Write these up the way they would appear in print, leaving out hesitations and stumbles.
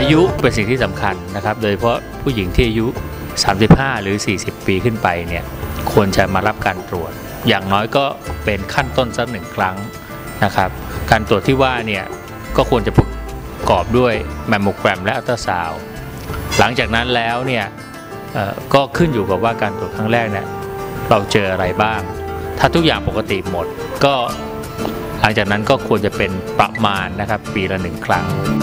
ยุเป็นสิ่งที่สำคัญนะครับโดยเฉพาะผู้หญิงที่อายุ35หรือ40ปีขึ้นไปเนี่ยควรจะมารับการตรวจอย่างน้อยก็เป็นขั้นต้นสัก1 ครั้งนะครับการตรวจที่ว่าเนี่ยก็ควรจะประกอบด้วยแมมโมแกรมและอัลตราซาวด์หลังจากนั้นแล้วเนี่ยก็ขึ้นอยู่กับว่าการตรวจครั้งแรกเนี่ยเราเจออะไรบ้างถ้าทุกอย่างปกติหมดก็หลังจากนั้นก็ควรจะเป็นประมาณนะครับปีละ1 ครั้ง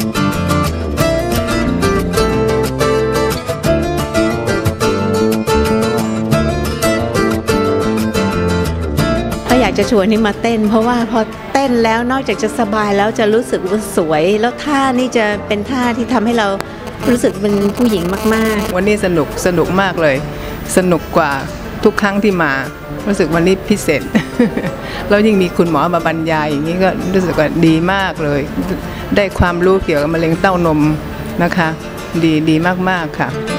อยากจะชวนให้มาเต้นเพราะว่าพอเต้นแล้วนอกจากจะสบายแล้วจะรู้สึกว่าสวยแล้วท่านี่จะเป็นท่าที่ทำให้เรารู้สึกเป็นผู้หญิงมากๆวันนี้สนุกมากเลยสนุกกว่าทุกครั้งที่มารู้สึกวันนี้พิเศษ แล้วยิ่งมีคุณหมอมาบรรยายอย่างนี้ก็รู้สึกว่าดีมากเลยได้ความรู้เกี่ยวกับมะเร็งเต้านมนะคะดีมากๆค่ะ